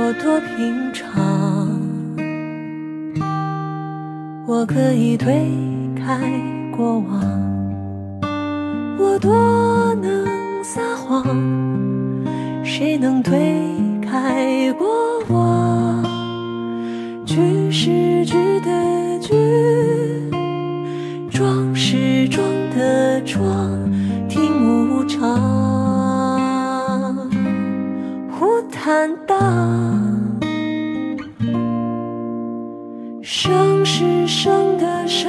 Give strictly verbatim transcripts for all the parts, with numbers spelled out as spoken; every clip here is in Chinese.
我多平常，我可以推开过往，我多能撒谎，谁能推开过往？句是句的句，装是装的装，听无常，忽坦荡，生是生的生，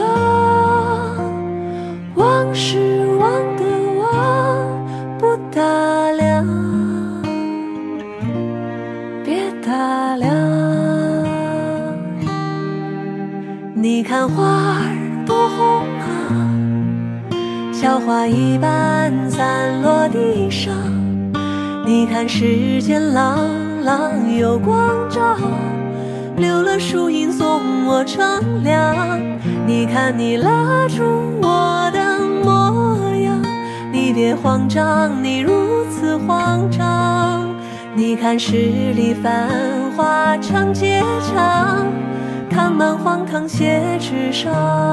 忘是忘的忘，不打量，别打量。你看花儿多红啊，小花一般散落地上。你看世间朗朗有光照，留了树荫送我乘凉。你看你拉住我的模样，你别慌张，你如此慌张。你看十里繁华长街长，看满荒唐写纸上。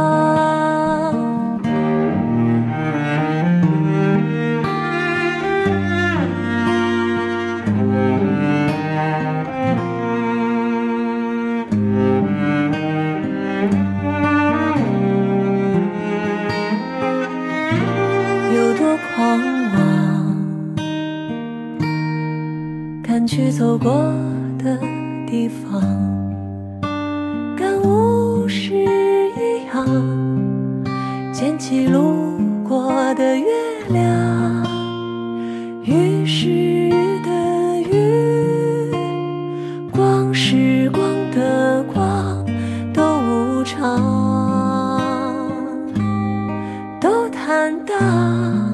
有多狂妄，赶去走过的地方，感悟是一样，捡起路过的月亮。雨是雨的雨，光是光的光，都无常，都坦荡。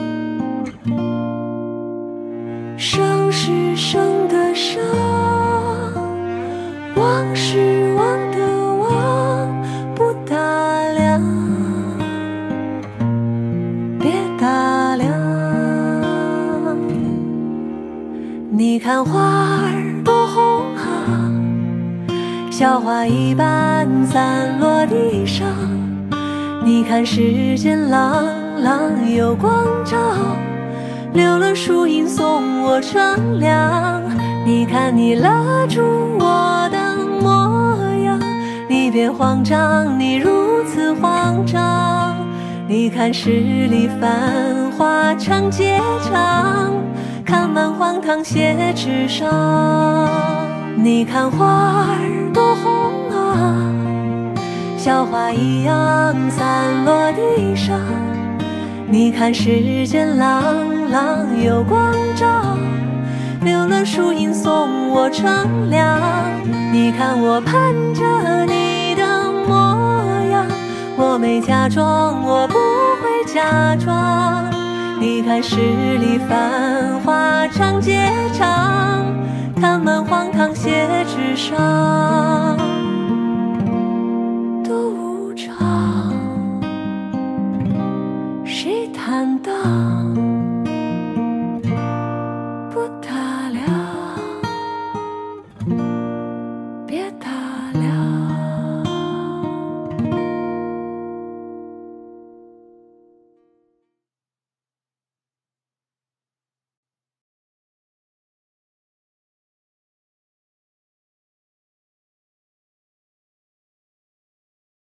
生是生的生，忘是忘的忘，不打量，别打量。你看花儿多红啊，小花一般散落地上。你看世间朗朗有光照，留了树荫送我乘凉。你看你拉住我的模样，你别慌张，你如此慌张。你看十里繁华长街长，看满荒唐写纸上。你看花儿多红啊，小花一样散落地上。你看世间朗朗有光照，留了树荫送我乘凉。你看我盼着你的模样，我没假装，我不会假装。你看十里繁华长街长，看满荒唐写纸上。